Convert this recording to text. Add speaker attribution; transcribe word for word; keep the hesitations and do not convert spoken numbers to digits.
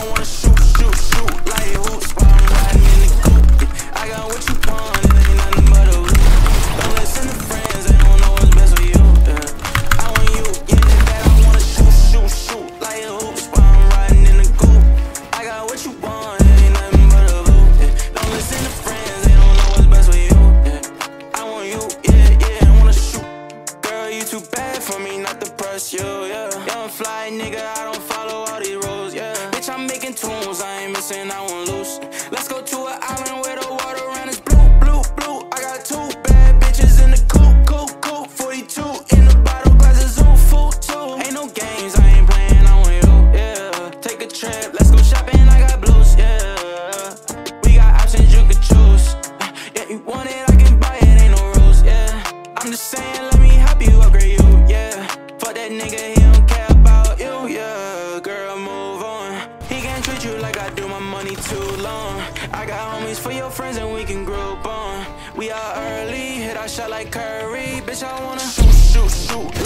Speaker 1: I wanna shoot, shoot, shoot like hoops while I'm riding in the coupe. I got what you want, it ain't nothing but a loop. Don't listen to friends, they don't know what's best for you. Yeah. I want you, yeah, that I wanna shoot, shoot, shoot like hoops while I'm riding in the coupe. I got what you want, it ain't nothing but a loop. Yeah. Don't listen to friends, they don't know what's best for you. Yeah. I want you, yeah, yeah, I wanna shoot. Girl, you too bad for me not to press you, yeah. Young fly nigga, I don't follow all these rules, yeah. Bitch, I'm making tunes, I ain't missing, I won't lose. Let's go to an island where the water around is blue, blue, blue. I got two bad bitches in the coupe, coupe, coupe. forty-two in the bottle, glasses on full too. Ain't no games, I ain't playing, I want you, yeah. Take a trip, let's go shopping, I got blues, yeah. We got options you could choose. Yeah, you want it, I can buy it, ain't no rules, yeah. I'm just saying, let me help you upgrade you, yeah. Fuck that nigga, he don't care about you, yeah. Girl, move on. He can't treat you like I do, my money too long. I got homies for your friends and we can group on. We are early, hit our shot like Curry. Bitch, I wanna shoot, shoot, shoot